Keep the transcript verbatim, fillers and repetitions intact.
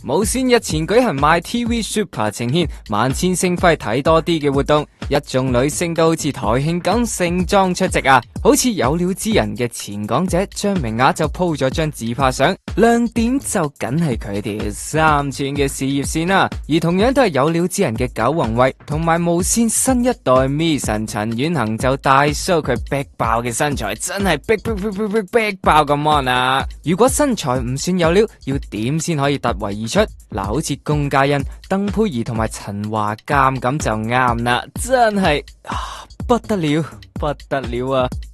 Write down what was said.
無綫日前舉行 My T V Super 呈現萬千星輝睇多啲嘅活動，一眾女星都好似台慶咁盛裝出席啊！好似有料之人嘅前港姐張明雅就 po 咗張自拍相，亮點就梗係佢條三寸嘅事業線啦。而同樣都係有料之人嘅九宏慧同埋無綫新一代 Mission 陳婉嫻就大 show 佢逼爆嘅身材，真係逼逼逼逼逼逼爆咁 on 啊！如果身材唔算有料，要點先可以突圍而出？嗱，好似龔嘉欣、鄧佩儀同埋陳華監咁就啱啦，真係啊不得了，不得了啊！